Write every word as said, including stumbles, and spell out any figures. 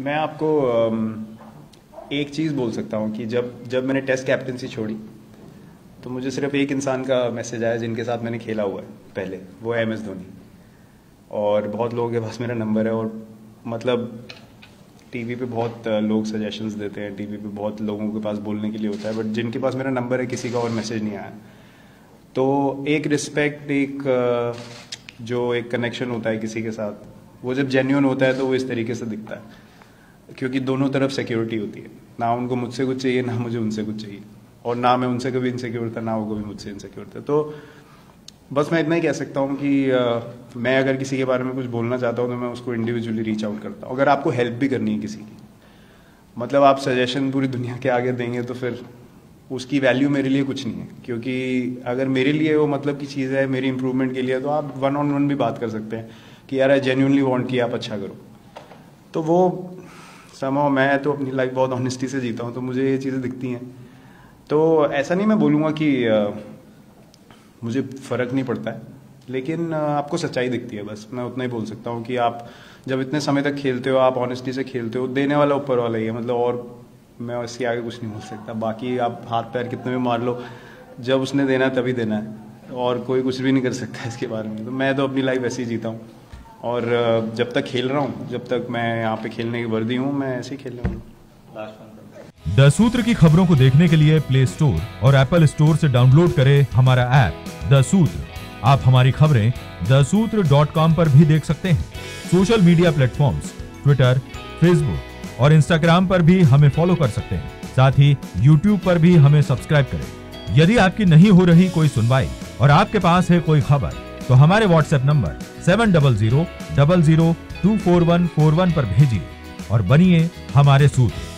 मैं आपको एक चीज़ बोल सकता हूँ कि जब जब मैंने टेस्ट कैप्टनसी छोड़ी तो मुझे सिर्फ एक इंसान का मैसेज आया जिनके साथ मैंने खेला हुआ है पहले, वो है एम एस धोनी। और बहुत लोगों के पास मेरा नंबर है और मतलब टीवी पे बहुत लोग सजेशंस देते हैं, टीवी पे बहुत लोगों के पास बोलने के लिए होता है, बट जिनके पास मेरा नंबर है किसी का और मैसेज नहीं आया। तो एक रिस्पेक्ट, एक जो एक कनेक्शन होता है किसी के साथ, वो जब जेन्युइन होता है तो वो इस तरीके से दिखता है, क्योंकि दोनों तरफ सिक्योरिटी होती है। ना उनको मुझसे कुछ चाहिए, ना मुझे उनसे कुछ चाहिए, और ना मैं उनसे कभी इनसिक्योर था, ना वो कभी मुझसे इनसिक्योर था। तो बस मैं इतना ही कह सकता हूँ कि आ, मैं अगर किसी के बारे में कुछ बोलना चाहता हूँ तो मैं उसको इंडिविजुअली रीच आउट करता हूँ। अगर आपको हेल्प भी करनी है किसी की, मतलब आप सजेशन पूरी दुनिया के आगे देंगे तो फिर उसकी वैल्यू मेरे लिए कुछ नहीं है, क्योंकि अगर मेरे लिए वो मतलब की चीज़ है, मेरी इंप्रूवमेंट के लिए, तो आप वन ऑन वन भी बात कर सकते हैं कि यार आई जेन्युइनली वांट कि आप अच्छा करो। तो वो समहाउ मैं तो अपनी लाइफ बहुत ऑनेस्टी से जीता हूँ, तो मुझे ये चीज़ें दिखती हैं। तो ऐसा नहीं मैं बोलूँगा कि आ, मुझे फ़र्क नहीं पड़ता है, लेकिन आ, आपको सच्चाई दिखती है, बस मैं उतना ही बोल सकता हूँ कि आप जब इतने समय तक खेलते हो, आप ऑनेस्टी से खेलते हो, देने वाला ऊपर वाला ही है, मतलब और मैं इसके आगे कुछ नहीं बोल सकता। बाकी आप हाथ पैर कितने भी मार लो, जब उसने देना है तभी देना है, और कोई कुछ भी नहीं कर सकता इसके बारे में। तो मैं तो अपनी लाइफ ऐसे ही जीता हूँ, और जब तक खेल रहा हूँ, जब तक मैं यहाँ पे खेलने की वर्दी हूँ, मैं ऐसे ही खेलने वाला हूँ। द सूत्र की खबरों को देखने के लिए प्ले स्टोर और एप्पल स्टोर से डाउनलोड करें हमारा ऐप द सूत्र। आप हमारी खबरें द सूत्र डॉट कॉम पर भी देख सकते हैं। Social media platforms Twitter, Facebook और इंस्टाग्राम पर भी हमें फॉलो कर सकते हैं। साथ ही यूट्यूब पर भी हमें सब्सक्राइब करें। यदि आपकी नहीं हो रही कोई सुनवाई और आपके पास है कोई खबर, तो हमारे WhatsApp number seven double zero double zero two four one four one पर भेजिए और बनिए हमारे सूत्र।